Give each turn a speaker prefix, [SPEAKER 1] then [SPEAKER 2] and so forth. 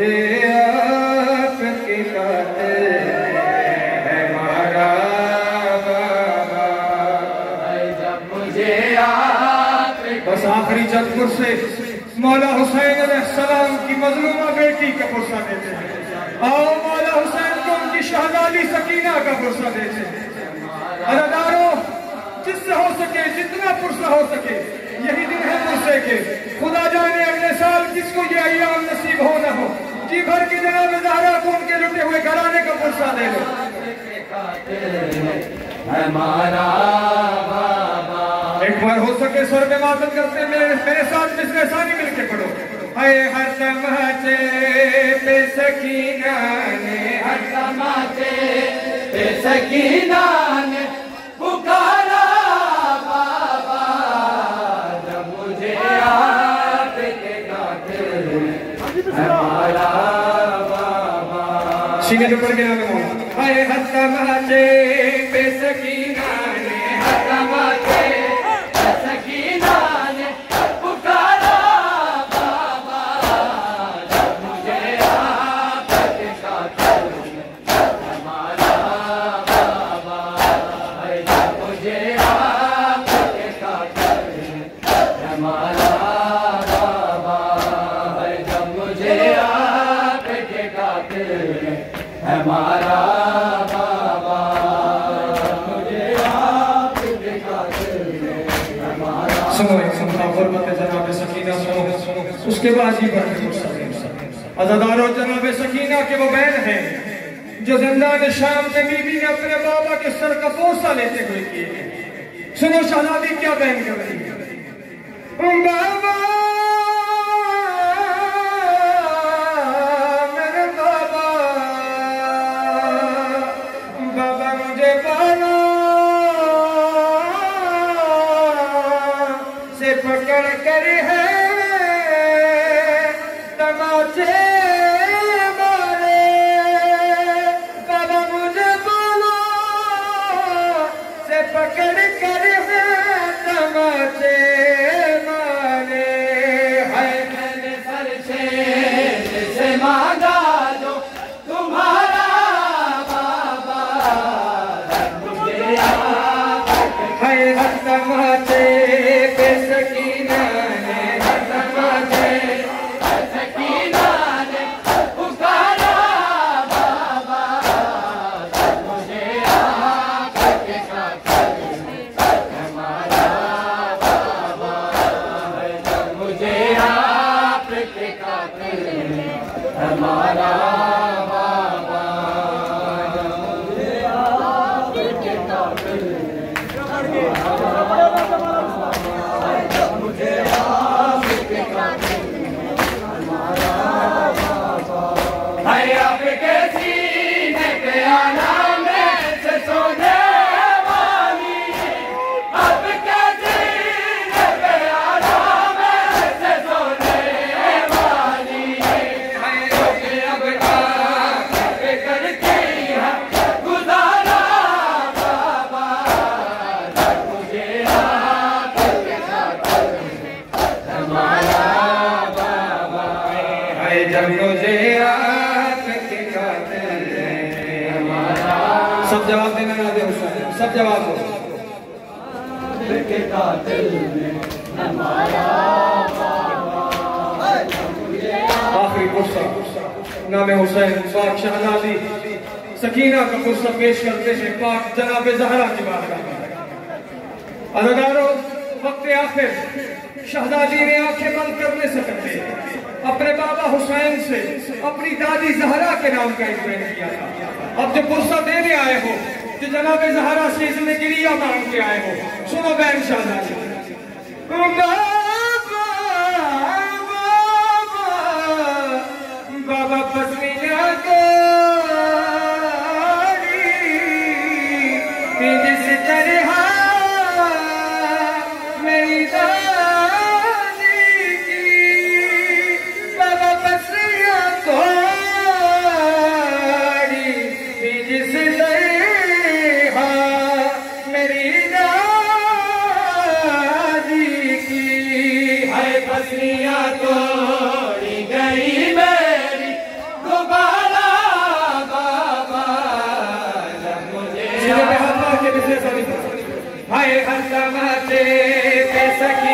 [SPEAKER 1] मुझे आपकी खातिर है मारा बाबा, जब मुझे आप। बस आखिरी जज्बुर से मौला हुसैन अलैहिस्सलाम की मजलूमा बेटी का पुरसा देते हैं। आओ मौला हुसैन को उनकी शहजादी सकीना का पुरसा देते हैं। अदादारों, जिससे हो सके जितना पुरसा हो सके, यही दिन है पुरसे के। खुदा जाने अगले साल किसको ये अय्याम नसीब हो न हो, जी भर के जनाब ज़हरा को उनके लुटे हुए घराने का पुरसा दे दो। एक बार हो सके स्वर में मातम करते मेरे साथ मिसरे सानी मिलके पढ़ो। हाय हर तमाचे पे सकीना ने, हर तमाचे पे सकीना ने पुकारा बाबा, जब मुझे आपके खातिर है मारा बाबा। सीने पे पढ़ के नाम मौला। हाय हर तमाचे पे सकीना ने, हर तमाचे उसके बाद ही अज़ादारों, जनाब सकीना के वो बहन हैं जो ज़िंदान शाम में बीबी ने अपने बाबा के सर का पोसा लेते हुए किए। सुनो शहजादी क्या बहन कर रही है। बाबा मेरे बाबा, बाबा मुझे बाबा से पकड़ कर है तमाचे मारे, बाबा मुझे बोलो से पकड़ कर है तमाचे मारे। है मैंने फरशे से मांगा जो तुम्हारा बाबा, मुझे है हर तमाचे पे सकीना ने, हर तमाचे सब जवाब देना ना दे हुसैन, सब जवाब दो। आखिरी पुरसा नाम हुसैन पाक शहजादी सकीना का पुरसा पेश करते हैं पाक जनाब ज़हरा की बारगाह में। अज़ादारों, वक्त आखिर शहजादी ने आंखें बंद करने से पहले अपने बाबा हुसैन से अपनी दादी ज़हरा के नाम का इंतज़ार किया था। अब जो पुरसा देने आए हो, जो जनाब ज़हरा से इसमें गिरिया मांग के आए हो, सुनो बहन शहजादी। बाबा पसमिया को जिस तरह मेरी दादी की, बाबा पसमिया को जिस तरह मेरी दादी की। माथे पे सखी